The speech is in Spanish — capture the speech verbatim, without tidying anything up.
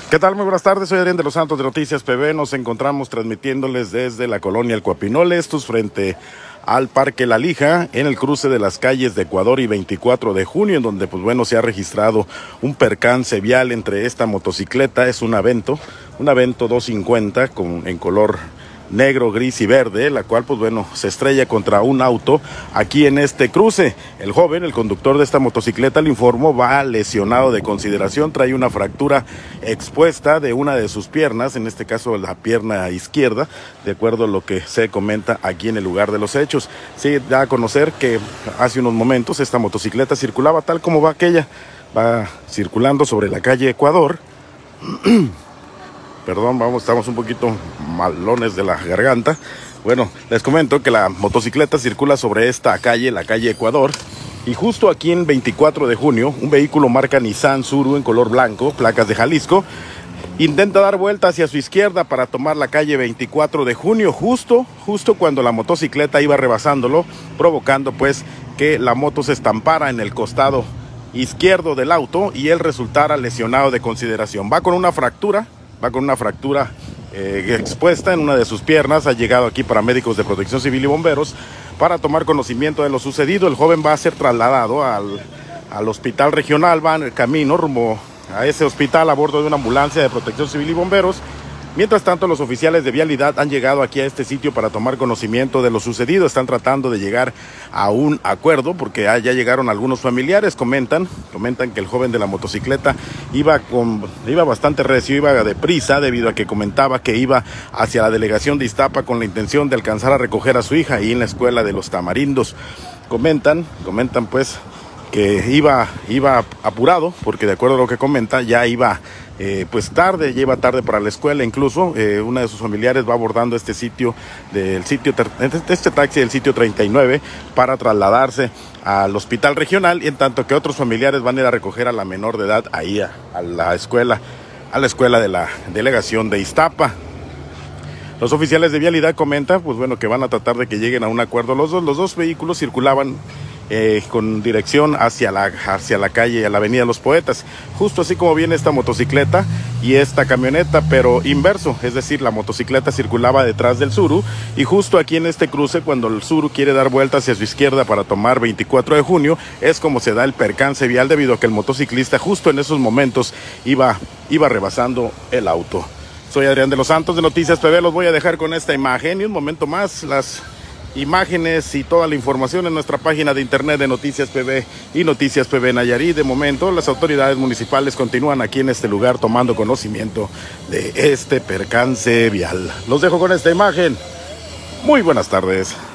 ¿Qué tal? Muy buenas tardes, soy Adrián de los Santos de Noticias P B. Nos encontramos transmitiéndoles desde la colonia El Coapinole, estos frente al Parque La Lija, en el cruce de las calles de Ecuador y veinticuatro de junio, en donde pues bueno se ha registrado un percance vial entre esta motocicleta. Es un Avento, un Avento doscientos cincuenta con, en color negro, gris y verde, la cual pues bueno se estrella contra un auto aquí en este cruce. El joven, el conductor de esta motocicleta, le informó, va lesionado de consideración, trae una fractura expuesta de una de sus piernas, en este caso la pierna izquierda, de acuerdo a lo que se comenta aquí en el lugar de los hechos. Se da a conocer que hace unos momentos esta motocicleta circulaba tal como va aquella, va circulando sobre la calle Ecuador. Perdón, vamos, estamos un poquito malones de la garganta. Bueno, les comento que la motocicleta circula sobre esta calle, la calle Ecuador, y justo aquí en veinticuatro de junio, un vehículo marca Nissan Tsuru en color blanco, placas de Jalisco, intenta dar vuelta hacia su izquierda para tomar la calle veinticuatro de junio, justo, justo cuando la motocicleta iba rebasándolo, provocando pues que la moto se estampara en el costado izquierdo del auto y él resultara lesionado de consideración. Va con una fractura. Va con una fractura eh, expuesta en una de sus piernas. Ha llegado aquí paramédicos de Protección Civil y bomberos para tomar conocimiento de lo sucedido. El joven va a ser trasladado al, al hospital regional, va en el camino rumbo a ese hospital a bordo de una ambulancia de Protección Civil y bomberos. Mientras tanto, los oficiales de vialidad han llegado aquí a este sitio para tomar conocimiento de lo sucedido. Están tratando de llegar a un acuerdo porque ya llegaron algunos familiares. Comentan, comentan que el joven de la motocicleta iba, con, iba bastante recio, iba deprisa debido a que comentaba que iba hacia la delegación de Iztapa con la intención de alcanzar a recoger a su hija ahí en la escuela de los Tamarindos. Comentan, comentan pues que iba, iba apurado porque de acuerdo a lo que comenta ya iba eh, pues tarde, ya iba tarde para la escuela. Incluso eh, una de sus familiares va abordando este sitio del sitio este taxi del sitio treinta y nueve para trasladarse al hospital regional, y en tanto que otros familiares van a ir a recoger a la menor de edad ahí a, a la escuela a la escuela de la delegación de Iztapa. Los oficiales de vialidad comentan pues bueno que van a tratar de que lleguen a un acuerdo. Los dos, los dos vehículos circulaban Eh, con dirección hacia la, hacia la calle, a la avenida Los Poetas, justo así como viene esta motocicleta y esta camioneta, pero inverso, es decir, la motocicleta circulaba detrás del Tsuru, y justo aquí en este cruce, cuando el Tsuru quiere dar vuelta hacia su izquierda para tomar veinticuatro de junio, es como se da el percance vial debido a que el motociclista justo en esos momentos iba, iba rebasando el auto. Soy Adrián de los Santos de Noticias P B, los voy a dejar con esta imagen y un momento más las imágenes y toda la información en nuestra página de internet de Noticias P B y Noticias P B Nayarit. De momento, las autoridades municipales continúan aquí en este lugar tomando conocimiento de este percance vial. Los dejo con esta imagen. Muy buenas tardes.